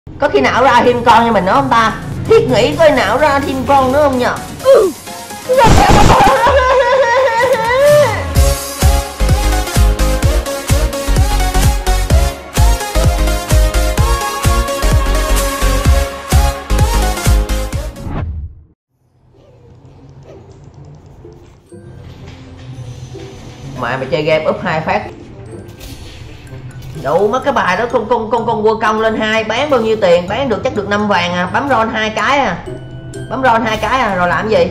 Có khi nào ra thêm con cho mình nữa không ta? Thiết nghĩ coi nào ra thêm con nữa không nhờ? Mày chơi game úp 2 phát đủ mất cái bài đó. Con quơ công lên 2 bán bao nhiêu tiền? Bán được chắc được 5 vàng à. Bấm ron 2 cái à. Bấm ron 2 cái à. Rồi làm gì?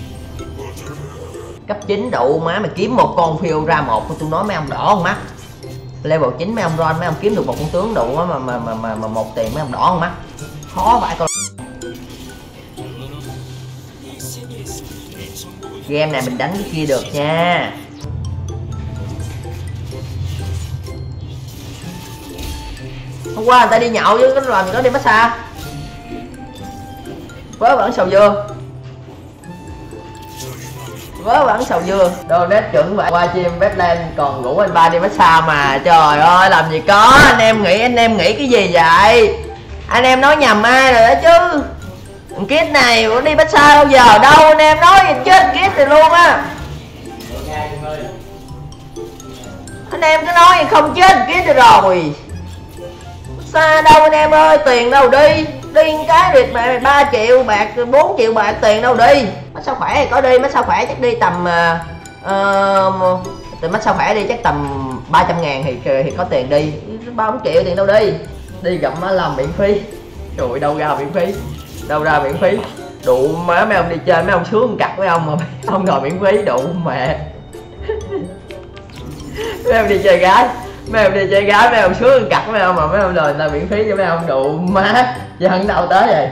Cấp 9 đủ má. Mày kiếm một con phiêu ra một. Tôi nói mấy ông đỏ con mắt. Level 9 mấy ông ron mấy ông kiếm được một con tướng đủ mà một tiền mấy ông đỏ con mắt. Khó vãi con. Game này mình đánh cái kia được nha. Hôm qua người ta đi nhậu với cái lần đó đi massage. Vớ vẫn sầu dưa. Vớ vẫn sầu dưa. Donate chuẩn vậy. Qua chim Badland còn rủ anh ba đi massage mà. Trời ơi làm gì có. Anh em nghĩ cái gì vậy? Anh em nói nhầm ai rồi đó chứ. Kid này có đi massage bao giờ đâu. Anh em nói gì chết Kid thì luôn á. Anh em cứ nói không chết Kid rồi. Xa đâu anh em ơi, tiền đâu đi. Đi cái việc mẹ 3 triệu bạc, 4 triệu bạc tiền đâu đi. Massage khỏe thì có đi, massage khỏe chắc đi tầm massage khỏe đi chắc tầm 300 ngàn thì có tiền đi. 3-4 triệu tiền đâu đi. Đi gặp má làm miễn phí. Trời ơi, đâu ra miễn phí. Đâu ra miễn phí. Đụ má mấy ông đi chơi mấy ông sướng cặt với ông mà không đòi miễn phí đụ mẹ. Mấy ông đi chơi gái. Mấy ông đi chơi gái mấy ông sướng cặt mấy ông mà mấy ông đòi là miễn phí cho mấy ông đụ má. Dân đâu tới vậy?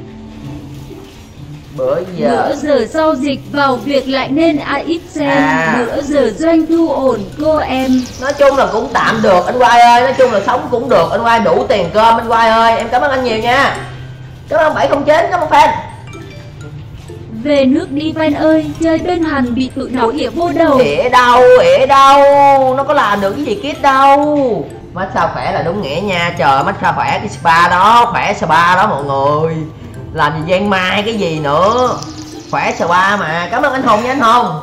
Bữa giờ sau dịch vào việc lại nên ít xem. Bữa giờ doanh thu ổn cô em. Nói chung là cũng tạm được anh Quai ơi. Nói chung là sống cũng được anh Quai, đủ tiền cơm anh Quai ơi. Em cảm ơn anh nhiều nha. Cảm ơn 709, cảm ơn fan. Về nước đi fan ơi. Chơi bên Hàn bị tụi nó ỉa vô đầu. Ỉa đâu. Nó có làm được cái gì Kid đâu. Massage khỏe là đúng nghĩa nha. Trời massage khỏe cái spa đó. Khỏe spa đó mọi người. Làm gì Giang Mai cái gì nữa. Khỏe spa mà. Cảm ơn anh Hùng nha anh Hùng.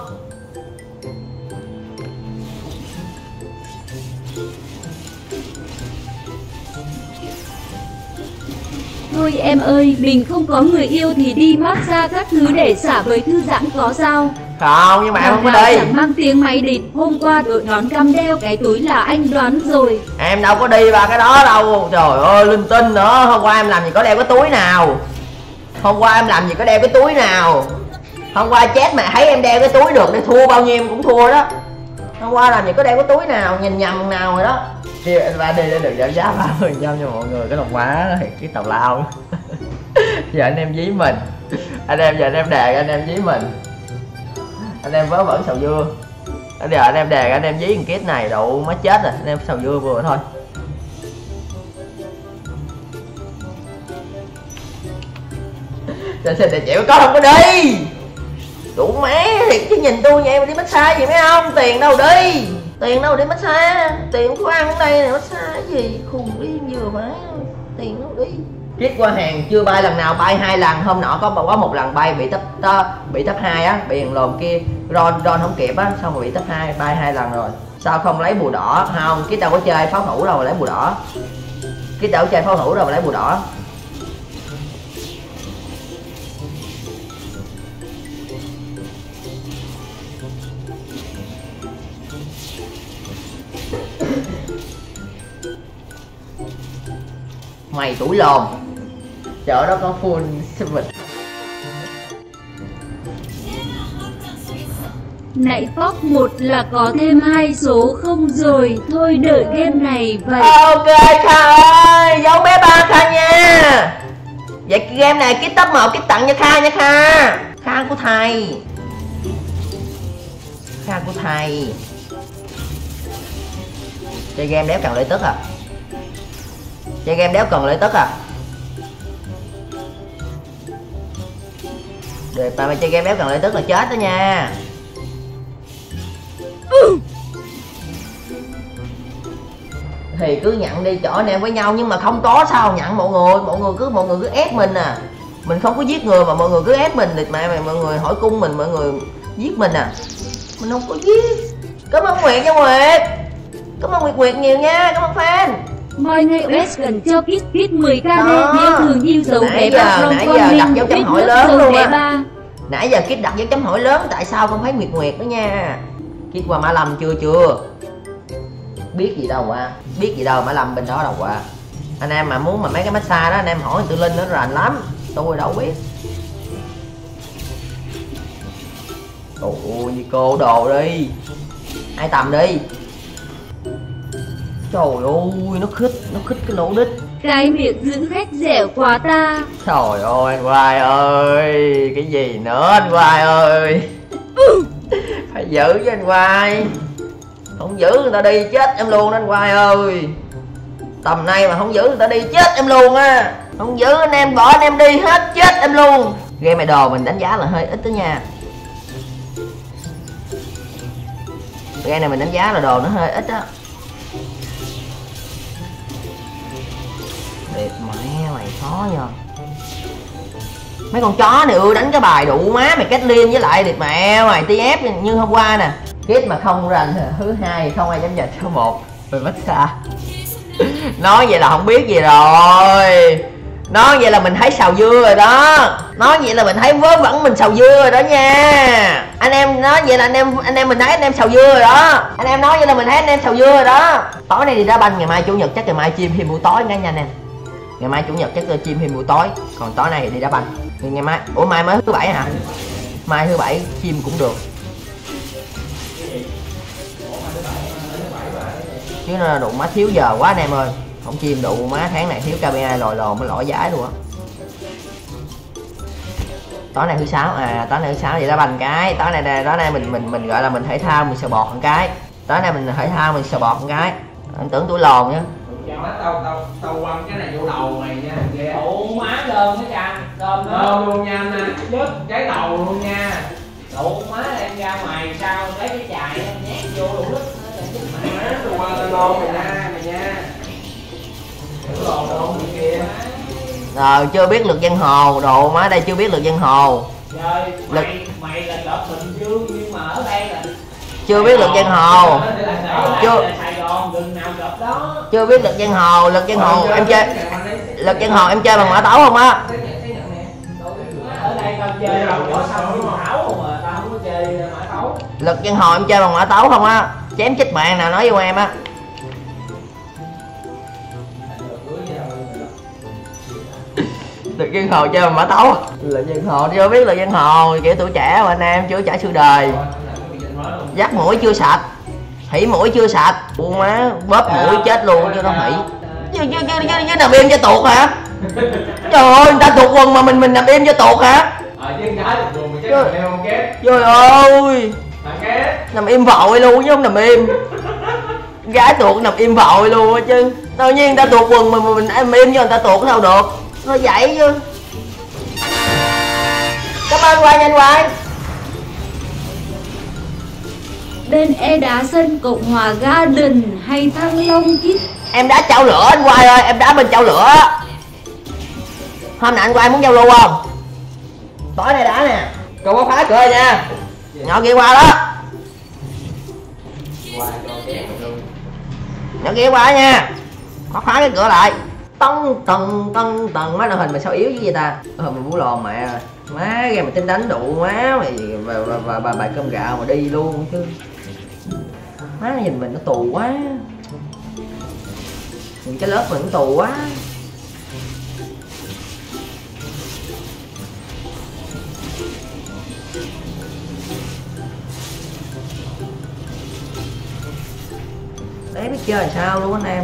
Thôi em ơi, mình không có người yêu thì đi massage các thứ để xả với thư giãn có sao? Không, nhưng mà em không có đi. Chẳng mang tiếng máy địt. Hôm qua đội nón căm đeo cái túi là anh đoán rồi. Em đâu có đi vào cái đó đâu. Trời ơi, linh tinh nữa. Hôm qua em làm gì có đeo cái túi nào. Hôm qua em làm gì có đeo cái túi nào. Hôm qua chết mà thấy em đeo cái túi được để thua bao nhiêu em cũng thua đó. Hôm qua làm gì có đeo cái túi nào. Nhìn nhầm nào rồi đó. Kêu anh ba đi để được giảm giá 30% cho mọi người. Cái đồng quá cái tào lao. Giờ anh em dí mình. Anh em giờ anh em đè anh em dí mình. Anh em vớ vẩn sầu dưa. Giờ anh em đè anh em dí con Kid này đủ mới chết rồi. Anh em sầu dưa vừa thôi. Cho xin để chịu có không có đi. Đủ má thiệt chứ nhìn tôi vậy mà đi massage gì mấy ông. Tiền đâu đi. Tiền đâu đi massage. Tiền có ăn ở đây này massage gì. Khùng đi vừa má. Tiền đâu đi. Kid qua hàng chưa bay lần nào, bay 2 lần. Hôm nọ có một lần bay bị thấp 2 á, bị thằng lồn kia ron không kịp á, xong rồi bị thấp 2, bay 2 lần rồi. Sao không lấy bùa đỏ? Không, Kid đâu có chơi pháo thủ đâu mà lấy bùa đỏ. Kid đâu có chơi pháo thủ đâu mà lấy bùa đỏ. Mày tuổi lồn. Chợ đó có full vịt. Nãy phóc 1 là có thêm 2 số không rồi. Thôi đợi game này vậy. Ok Kha ơi. Dấu bé 3 Kha nha. Vậy game này Kid top 1 Kid tặng cho Kha nha Kha. Kha của thầy. Kha của thầy. Chơi game đéo cần lợi tức à. Chơi game đéo cần lợi tức à. Được mà mày chơi game đéo cần lợi tức là chết đó nha. thì cứ nhận đi chỗ anh em với nhau, nhưng mà không có sao nhận mọi người cứ ép mình à. Mình không có giết người mà mọi người cứ ép mình, mẹ mày mọi người hỏi cung mình, mọi người giết mình à. Mình không có giết. Cảm ơn Nguyệt nha Nguyệt. Cảm ơn Nguyệt nhiều nha, cảm ơn fan. Mọi ngày US cần cho Kit 10k nếu thường yêu dấu để ba nãy giờ đặt dấu chấm hỏi lớn luôn á. Nãy giờ Kit đặt dấu chấm hỏi lớn, tại sao không thấy Nguyệt đó nha. Kit qua Mã Lâm chưa? Biết gì đâu à, biết gì đâu Mã Lâm bên đó đâu à. Anh em mà muốn mà mấy cái massage đó anh em hỏi Tự Linh nó rành lắm, tôi đâu biết. Ôi cô đồ đi, ai tầm đi. Trời ơi, nó khích cái lỗ đít. Cái miệng giữ khách dẻo quá ta. Trời ơi anh Hoài ơi, cái gì nữa anh Hoài ơi. Phải giữ chứ anh Hoài. Không giữ người ta đi chết em luôn anh Hoài ơi. Tầm này mà không giữ người ta đi chết em luôn á. Không giữ anh em bỏ anh em đi hết chết em luôn. Game này đồ mình đánh giá là hơi ít đó nha. Game này mình đánh giá là đồ nó hơi ít á. Đẹp mẹ mày khó nha. Mấy con chó này đánh cái bài đủ má mày kết liên với lại đẹp mẹ mày TF như hôm qua nè. Kết mà không rành thứ hai không ai dám dịch số 1 rồi mất xa. Nói vậy là không biết gì rồi. Nói vậy là mình thấy xào dưa rồi đó. Nói vậy là mình thấy vớ vẩn mình xào dưa rồi đó nha. Anh em nói vậy là anh em mình thấy anh em xào dưa rồi đó. Anh em nói vậy là mình thấy anh em xào dưa rồi đó. Tối nay đi đá banh, ngày mai chủ nhật chắc ngày mai chim thêm buổi tối nha anh em. Ngày mai chủ nhật chắc chim thêm buổi tối, còn tối nay đi đá banh. Thì ngày mai, ủa mai mới thứ bảy hả? Mai thứ bảy chim cũng được. Chứ nó đụng má thiếu giờ quá anh em ơi. Không chim đụ má tháng này thiếu KPI lòi lòn mới lỗi giải luôn á. Tối nay thứ sáu tối nay thứ sáu vậy đá banh cái. Tối nay mình gọi là mình thể thao mình sờ bọt một cái. Tối nay mình thể thao mình sờ bọt một cái. Anh tưởng tuổi lòn nhá. Tao quăng cái này vô đầu mày nha. Ủa má đơm cái cha, đơm luôn nha anh nè, dứt cái đầu luôn nha. Đủ má em ra ngoài sao lấy cái chài em nhét vô đủ đất. Má tao quăng tao lon mày nha. Lon lon kia. Chưa biết luật giang hồ, đồ má đây chưa biết luật giang hồ. Trời, mày là cỡ Bình Dương nhưng mà ở đây là chưa biết luật giang hồ. Chưa biết luật giang hồ, luật giang hồ em chơi. Luật giang hồ em chơi bằng mã tấu không á? Ở đây tao chơi võ sông thảo mà tao không có chơi mã tấu. Luật giang hồ em chơi bằng mã tấu không á? Chém chết bạn nào nói với em á. Luật giang hồ chơi bằng mã tấu. Luật giang hồ chưa biết luật giang hồ, kiểu tuổi trẻ mà anh em chưa trải sự đời. Dắt mũi chưa sạch, hỉ mũi chưa sạch, buông má bóp mũi chết luôn chứ nó hỉ. Chứ nằm im cho tuột hả? Trời ơi người ta tuột quần mà mình nằm im cho tuột hả? Trời ơi nằm im vội luôn chứ không nằm im. Gái tuột nằm im vội luôn á chứ. Tự nhiên người ta tuột quần mà mình im cho người ta tuột sao được. Nó vậy chứ. Cảm ơn Quang nhanh Quang. Bên E đá sân Cộng hòa Garden hay Thăng Long Kit. Em đá chảo lửa anh Quang ơi, em đá bên chảo lửa. Hôm nay anh Quang muốn giao lưu không? Tối nay đá nè. Cô có phá cửa nha. Nhỏ kia qua đó. Nhỏ kia qua nha. Có phá cái cửa lại. Tầng má đội hình mà sao yếu như vậy ta? Mình muốn lòn mẹ. Má game mà tính đánh đủ má mày và bài cơm gạo mà đi luôn chứ. Má nhìn mình nó tù quá. Nhìn cái lớp mình nó tù quá. Đấy biết chơi làm sao luôn anh em.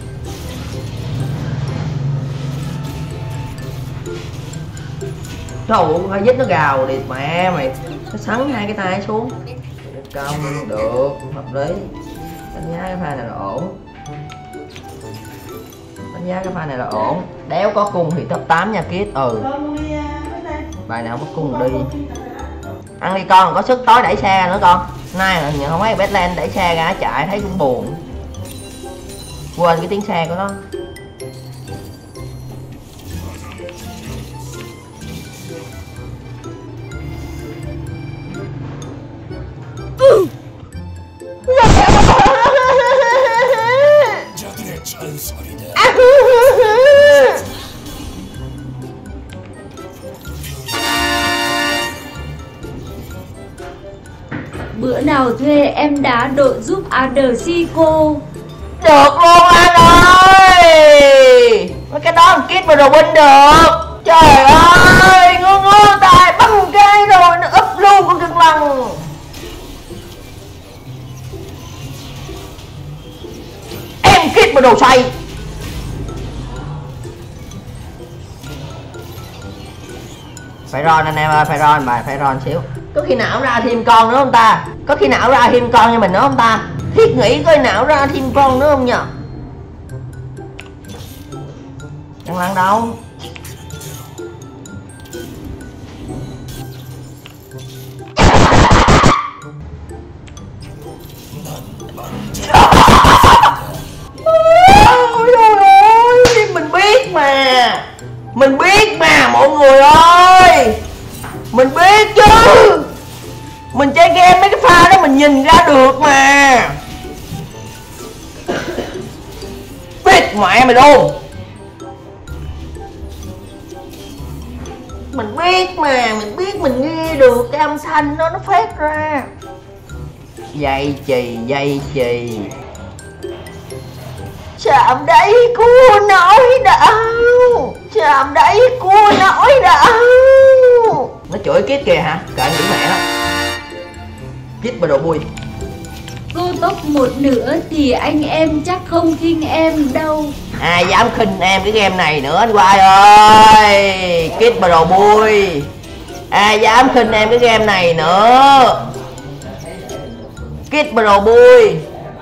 Trời ơi, phải dít nó gào đi mẹ mày. Nó sắn hai cái tay xuống. Công được, hợp lý. Đánh giá cái pha này là ổn. Đánh giá cái pha này là ổn. Đéo có cung thì top 8 nha Kit. Bài nào mất cung đi. Ăn đi con, có sức tối đẩy xe nữa con. Nay là không thấy Betland đẩy xe ra chạy thấy cũng buồn. Quên cái tiếng xe của nó. Bữa nào thuê em đá đội giúp Adesico. Được luôn anh ơi. Mấy cái đó kit mà đồ binh được. Trời ơi, ngứa tay bắn cái rồi nó úp luôn con cực lần. Em kit mà đồ xoay. Phải ron anh em ơi, phải ron bài, phải ron xíu. Có khi nào ra thêm con nữa không ta? Có khi nào ra thêm con cho mình nữa không ta? Thiết nghĩ coi nào ra thêm con nữa không nhờ? Chẳng lăn đâu. Ôi ơi, mình biết mà. Mình biết mà mọi người ơi. Mình biết chứ. Mình chơi game mấy cái pha đó mình nhìn ra được mà. Biết mẹ mày luôn. Mình biết mà, mình biết mình nghe được cái âm thanh đó nó phát ra. Dây chì, dây chì. Chạm đấy cua nói đau. Chạm đấy cua nói đau. Nó chửi Kit kìa hả? Kệ nghĩ mẹ nó. Kit bà đồ bui. Cô tốc một nữa thì anh em chắc không khinh em đâu. Ai dám khinh em cái game này nữa anh Quai ơi. Kit bà đồ bui. Ai dám khinh em cái game này nữa. Kit bà đồ bui.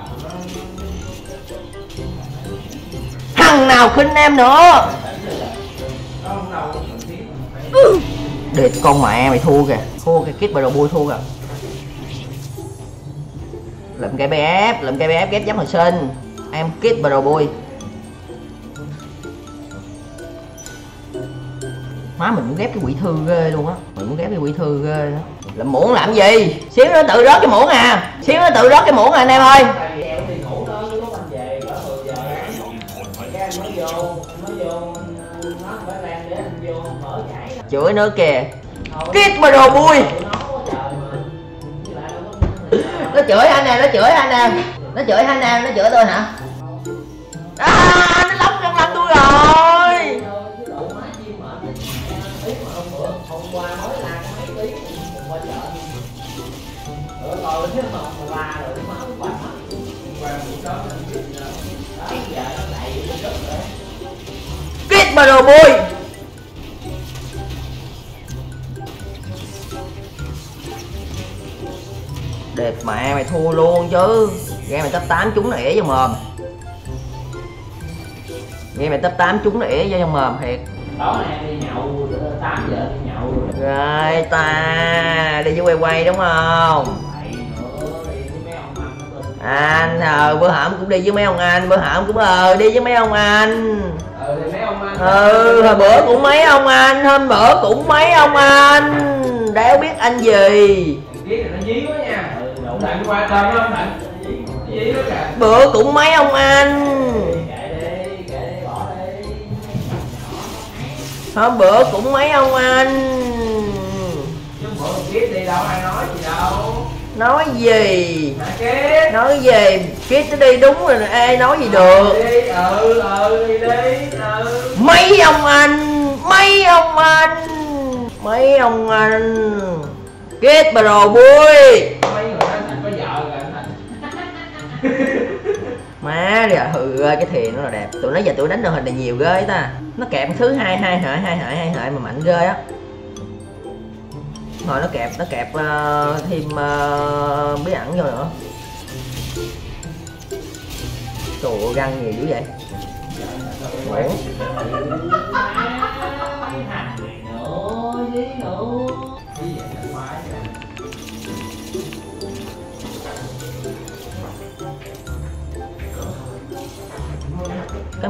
Thằng nào khinh em nữa. Để con mẹ mày thua kìa. Thua kìa, Kit bà đồ bui thua kìa. Lụm cái BF, lụm cái BF ghép giám hồi sinh. Em Kit bà đồ bui. Má mình muốn ghép cái quỷ thư ghê luôn á. Mình muốn ghép cái quỷ thư ghê đó. Làm muỗng làm gì? Xíu nó tự rớt cái muỗng à. Xíu nó tự rớt cái muỗng à anh em ơi. Chửi nữa kìa. Kit mà đồ bui. Nó chửi anh nè, nó chửi anh nè. Nó chửi anh nè, nó chửi tôi hả? Nó lóng trong lòng tôi rồi. Kit mà đồ bui. Đẹp mẹ mày thua luôn chứ. Game mày top 8 trúng nó ỉa vô mồm. Game mày top 8 trúng nó ỉa vô trong mồm thiệt. Tối nay đi nhậu 8 giờ đi nhậu rồi ta đi với quay đúng không? Anh bữa hổm cũng đi với mấy ông anh, bữa hổm cũng đi với mấy ông anh. Hồi bữa cũng mấy ông anh, hôm bữa cũng mấy ông anh. Đéo biết anh gì. Bữa cũng mấy ông anh. Hôm bữa cũng mấy ông anh. Đi đâu ai nói gì đâu. Nói gì? Nói gì? Kit nó đi đúng rồi, ê nói gì được. Đi đi. Mấy ông anh, mấy ông anh, mấy ông anh. Kit bà đồ bui. Mấy người anh Thành có vợ rồi anh Thành. Má giờ hừ ơi, cái thuyền nó là đẹp. Tụi nó giờ tụi đánh đội hình này nhiều ghê ta. Nó kẹp thứ hai hợi mà mạnh ghê á. Rồi nó kẹp thêm bí ẩn vô nữa. Trời ơi găng nhiều dữ vậy. Ủa?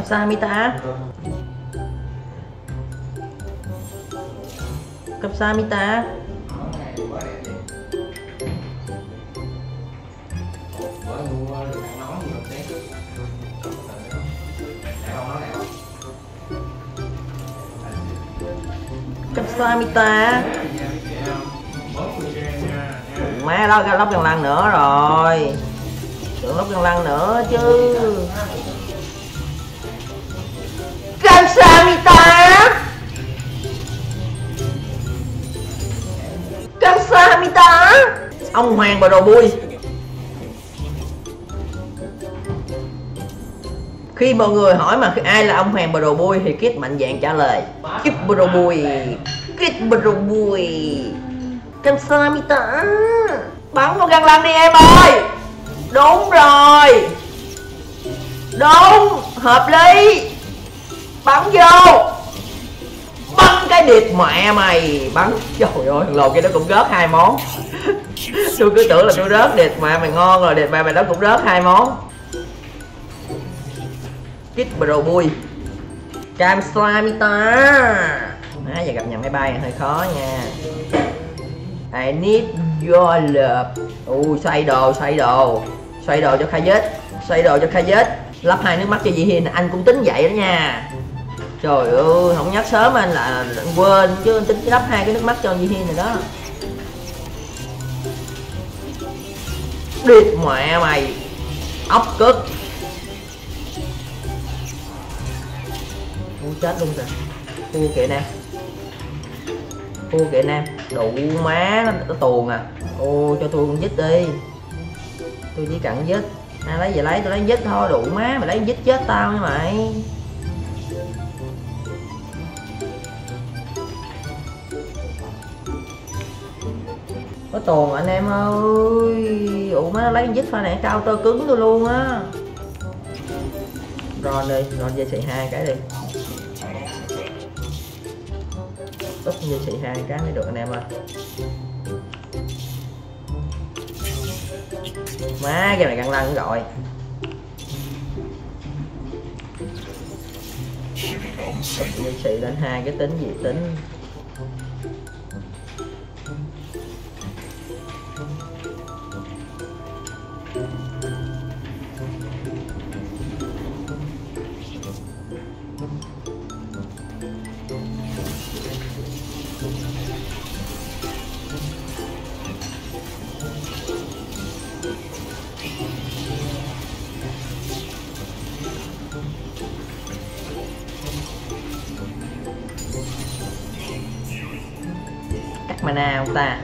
Kamsahamnida. Kamsahamnida. Kamsahamnida. Má đó lóc răng lăng nữa rồi. Đừng lóc răng lăng nữa chứ. Kamsahamnida. Kamsahamnida. Ông Hoàng bà đồ bui. Khi mọi người hỏi mà ai là ông Hoàng bà đồ bui thì Kid mạnh dạn trả lời Kid bà đồ bui. Kid bà đồ bui. Kamsahamnida. Bắn con răng lăng đi em ơi. Đúng rồi. Đúng. Hợp lý. Bắn vô. Bắn cái điệp mẹ mày. Bắn. Trời ơi thằng lồ kia nó cũng rớt 2 món. Tôi cứ tưởng là tôi rớt điệp mẹ mày ngon rồi. Điệp mẹ mày đó cũng rớt 2 món. Kid bro bui. Kamsahamnida. Giờ gặp nhà máy bay hơi khó nha. I need your love. Xoay đồ cho Kha Dết. Lắp 2 nước mắt cho Di Hiên. Anh cũng tính vậy đó nha. Trời ơi không nhắc sớm anh là anh quên chứ. Anh tính lắp 2 cái nước mắt cho Di Hiên rồi đó. Điệp mẹ mày. Ốc cực. Chết luôn rồi. Thua kìa Nam. Đủ má nó tuồn à. Cho tôi con dít đi. Tôi chỉ cần dít. Ai lấy về lấy, tôi lấy dít thôi. Đủ má mày lấy dít chết tao nha mày. Có tuồn anh em ơi. Ủa má nó lấy dít pha này cao tơ cứng tôi luôn á. Ron đi, Ron dây xị 2 cái đi. Tốt dây xị 2 cái mới được anh em ơi. Má cái này găng lăng rồi. Dây xị lên 2 cái tính gì tính. Cắt mana không ta?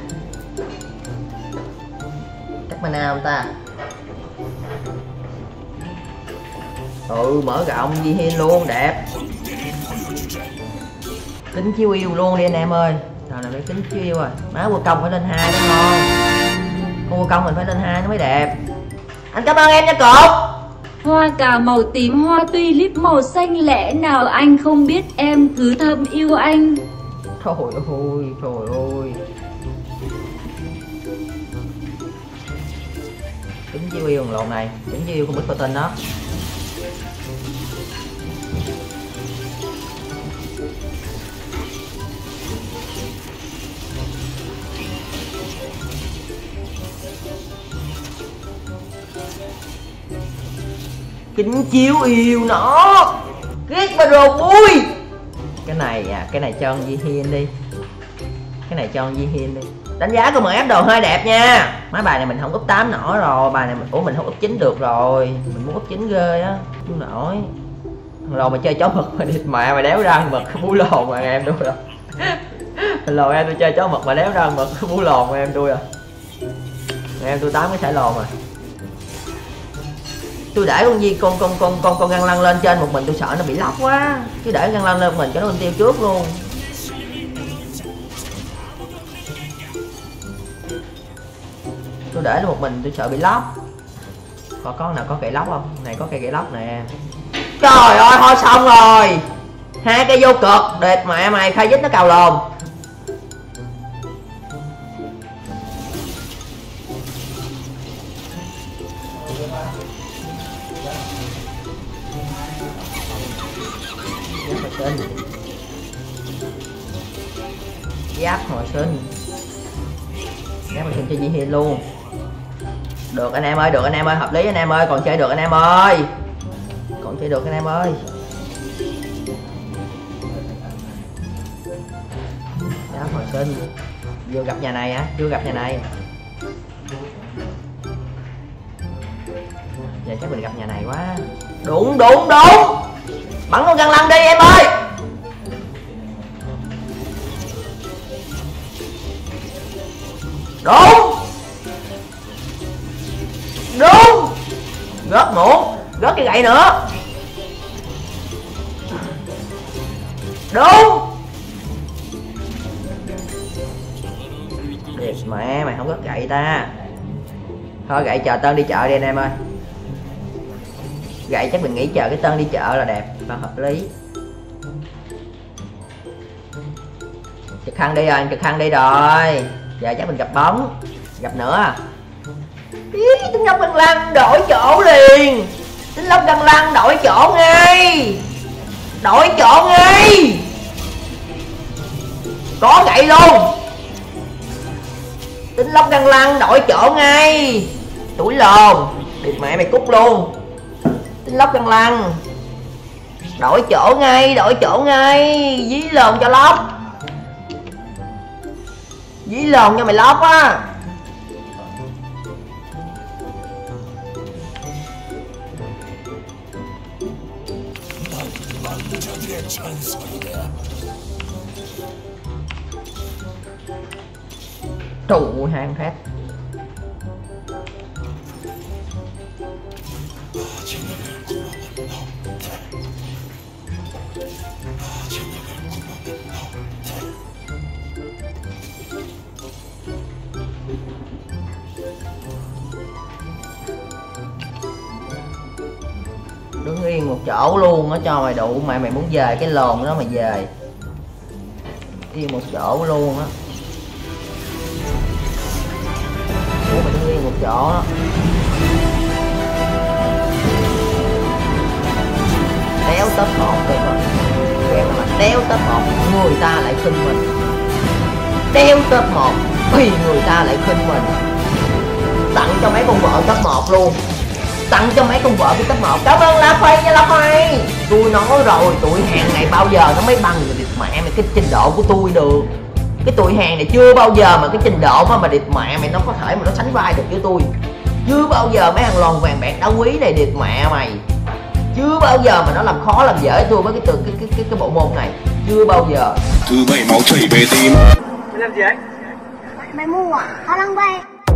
Mở rộng Di Hiên luôn đẹp. Kính chiếu yêu luôn đi anh em ơi. Nào này kính chiếu yêu rồi. Má Quân Công phải lên 2 nó ngon. Con Quân Công mình phải lên 2 nó mới đẹp. Anh cảm ơn em nha cột. Hoa cà màu tím, hoa tulip màu xanh, lẽ nào anh không biết em cứ thầm yêu anh. Trời ơi. Kính chiếu yêu thằng lộn này. Kính chiếu yêu không biết có tên đó. Kính chiếu yêu nó. Ghét bà đồ bui. Cái này cho con Di Hiên đi. Đánh giá của MF đồ hơi đẹp nha. Mấy bài này mình không úp 8 nổi rồi. Bài này mình không úp 9 được rồi. Mình muốn úp 9 ghê á. Không nổi. Thằng lồ mà chơi chó mực mà địt mẹ mày đéo ra ăn mực bú lồn mà em tôi rồi. Thằng lồ em tôi chơi chó mực mà đéo ra ăn mực bú lồn mà em tôi rồi. Em tôi 8 cái sải lồn rồi. Tôi để con găng lăng lên trên một mình tôi sợ nó bị lóc quá. Chứ để găng lăng lên một mình cho nó tiêu trước luôn. Tôi để nó một mình tôi sợ bị lóc. Có nào có cây lóc không? Này có cây gậy lóc nè. Trời ơi thôi xong rồi. 2 cây vô cực. Đẹp mẹ mày khai dít nó cào lồn. sinh. Giáp hồi sinh. Giáp hồi sinh cho Di Hiên luôn. Được anh em ơi, được anh em ơi, hợp lý anh em ơi, còn chơi được anh em ơi. Còn chơi được anh em ơi. Giáp hồi sinh. Vừa gặp nhà này á, chưa gặp nhà này. Giờ chắc mình gặp nhà này quá. Đúng đúng đúng. Bắn con răng lăng đi em ơi. Đúng. Đúng. Rớt muộn. Rớt cái gậy nữa. Đúng. Điệp mẹ mày không rớt gậy ta. Thôi gậy chờ Tân đi chợ đi anh em ơi. Gậy chắc mình nghĩ chờ cái Tân đi chợ là đẹp và hợp lý. Trực Thăng đi rồi, Trực Thăng đi rồi. Giờ chắc mình gặp bóng. Gặp nữa. Ý, Tính Lóc Găng Lăng đổi chỗ liền. Tính Lóc Găng Lăng đổi chỗ ngay. Đổi chỗ ngay. Có gậy luôn. Tính Lóc Găng Lăng đổi chỗ ngay. Tuổi lồn. Địt mẹ mày cút luôn. Tính Lóc Găng Lăng đổi chỗ ngay, đổi chỗ ngay. Dí lồn cho Lóc. Dí lồn cho mày Lóc á. Trụ hai phát. Đứng yên một chỗ luôn á cho mày đụ mày muốn về cái lồn đó mày về. Yên một chỗ luôn á. Ủa mày đứng yên một chỗ đó. Đéo top 1 được rồi. Kèm là đéo top 1 người ta lại khinh mình. Đéo top 1 thì người ta lại khinh mình. Tặng cho mấy con vợ top 1 luôn. Tặng cho mấy con vợ cái top 1. Cảm ơn La Phay nha La Phay. Tôi nói rồi, tụi hàng này bao giờ nó mới bằng được mẹ mày cái trình độ của tôi được. Cái tụi hàng này chưa bao giờ mà cái trình độ mà địt mẹ mày nó có thể mà nó sánh vai được với tôi. Chưa bao giờ mấy thằng lòn vàng bạc đá quý này địt mẹ mày. Chưa bao giờ mà nó làm khó làm dễ tôi với cái bộ môn này. Chưa bao giờ. Thứ bảy máu chảy về tim. Mày làm gì ấy? Mày mua à? Tao đang bay.